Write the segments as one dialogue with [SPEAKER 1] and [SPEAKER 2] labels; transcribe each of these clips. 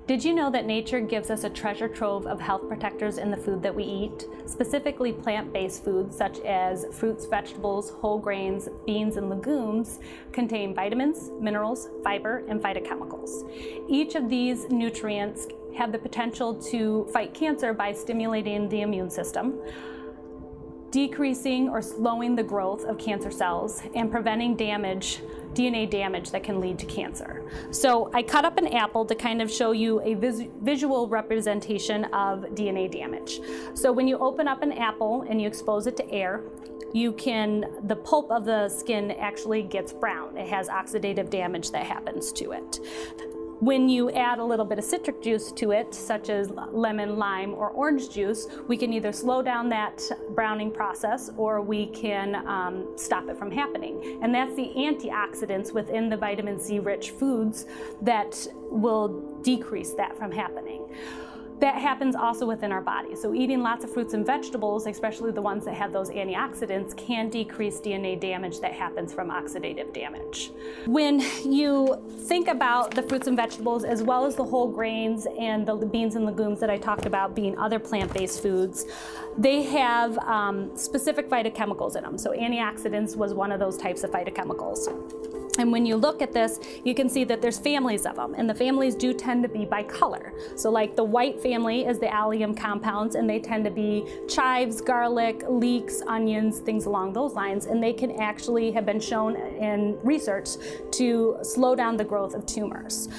[SPEAKER 1] Did you know that nature gives us a treasure trove of health protectors in the food that we eat? Specifically plant-based foods such as fruits, vegetables, whole grains, beans, and legumes contain vitamins, minerals, fiber, and phytochemicals. Each of these nutrients have the potential to fight cancer by stimulating the immune system, decreasing or slowing the growth of cancer cells, and preventing DNA damage that can lead to cancer. So I cut up an apple to kind of show you a visual representation of DNA damage. So when you open up an apple and you expose it to air, the pulp of the skin actually gets brown. It has oxidative damage that happens to it. When you add a little bit of citric juice to it, such as lemon, lime, or orange juice, we can either slow down that browning process or we can stop it from happening. And that's the antioxidants within the vitamin C rich foods that will decrease that from happening. That happens also within our body. So eating lots of fruits and vegetables, especially the ones that have those antioxidants, can decrease DNA damage that happens from oxidative damage. When you think about the fruits and vegetables, as well as the whole grains and the beans and legumes that I talked about being other plant-based foods, they have specific phytochemicals in them. So antioxidants was one of those types of phytochemicals. And when you look at this, you can see that there's families of them, and the families do tend to be by color. So like the white family is the allium compounds, and they tend to be chives, garlic, leeks, onions, things along those lines, and they can actually have been shown in research to slow down the growth of tumors.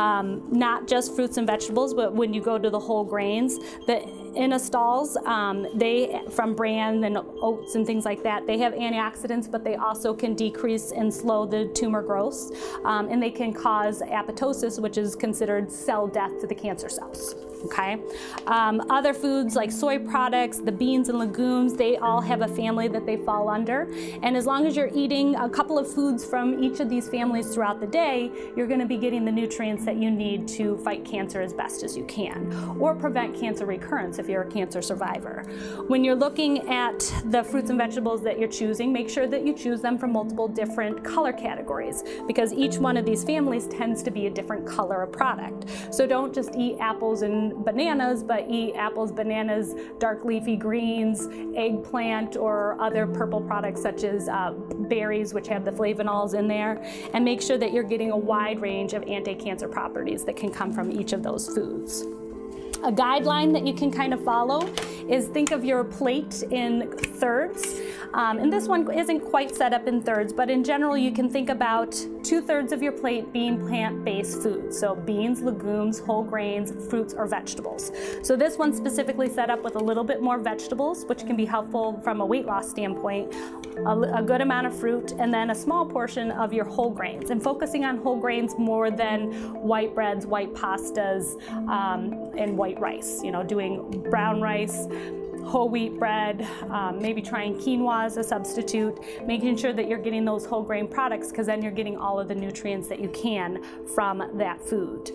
[SPEAKER 1] Not just fruits and vegetables, but when you go to the whole grains, the inositols, they from bran and oats and things like that, they have antioxidants, but they also can decrease and slow the tumor growth, and they can cause apoptosis, which is considered cell death to the cancer cells. Okay. Other foods like soy products, the beans and legumes, they all have a family that they fall under. And as long as you're eating a couple of foods from each of these families throughout the day, you're going to be getting the nutrients that you need to fight cancer as best as you can, or prevent cancer recurrence if you're a cancer survivor. When you're looking at the fruits and vegetables that you're choosing, make sure that you choose them from multiple different color categories, because each one of these families tends to be a different color of product. So don't just eat apples and bananas, but eat apples, bananas, dark leafy greens, eggplant, or other purple products such as berries, which have the flavonols in there, and make sure that you're getting a wide range of anti-cancer properties that can come from each of those foods. A guideline that you can kind of follow is think of your plate in thirds. And this one isn't quite set up in thirds, but in general you can think about 2/3 of your plate being plant-based foods. So beans, legumes, whole grains, fruits, or vegetables. So this one's specifically set up with a little bit more vegetables, which can be helpful from a weight loss standpoint, a good amount of fruit, and then a small portion of your whole grains. And focusing on whole grains more than white breads, white pastas, and white rice. You know, doing brown rice, whole wheat bread, maybe trying quinoa as a substitute, making sure that you're getting those whole grain products, because then you're getting all of the nutrients that you can from that food.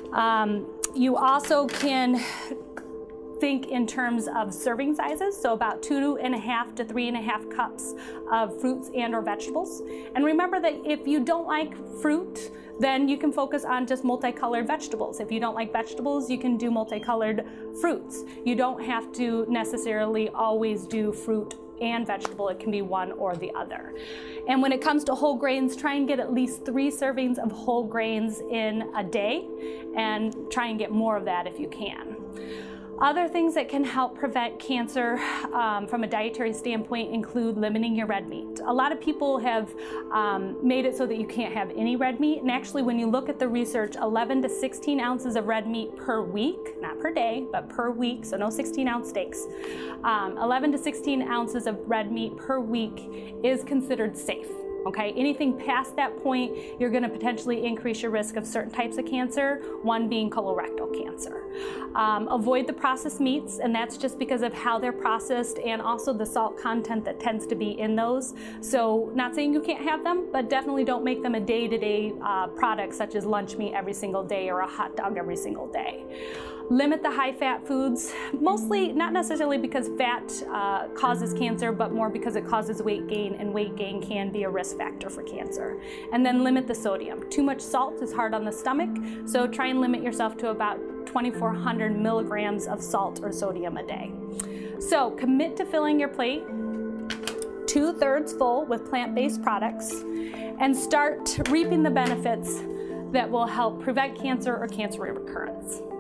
[SPEAKER 1] You also can think in terms of serving sizes, so about 2.5 to 3.5 cups of fruits and or vegetables. And remember that if you don't like fruit, then you can focus on just multicolored vegetables. If you don't like vegetables, you can do multicolored fruits. You don't have to necessarily always do fruit and vegetable. It can be one or the other. And when it comes to whole grains, try and get at least 3 servings of whole grains in a day, and try and get more of that if you can. Other things that can help prevent cancer from a dietary standpoint include limiting your red meat. A lot of people have made it so that you can't have any red meat, and actually when you look at the research, 11 to 16 ounces of red meat per week, not per day, but per week, so no 16-ounce steaks. 11 to 16 ounces of red meat per week is considered safe. Okay, anything past that point, you're going to potentially increase your risk of certain types of cancer, one being colorectal cancer. Avoid the processed meats, and that's just because of how they're processed and also the salt content that tends to be in those. So not saying you can't have them, but definitely don't make them a day-to-day product such as lunch meat every single day or a hot dog every single day. Limit the high-fat foods, mostly not necessarily because fat causes cancer, but more because it causes weight gain, and weight gain can be a risk risk factor for cancer. And then limit the sodium. Too much salt is hard on the stomach, so try and limit yourself to about 2,400 milligrams of salt or sodium a day. So commit to filling your plate 2/3 full with plant-based products and start reaping the benefits that will help prevent cancer or cancer recurrence.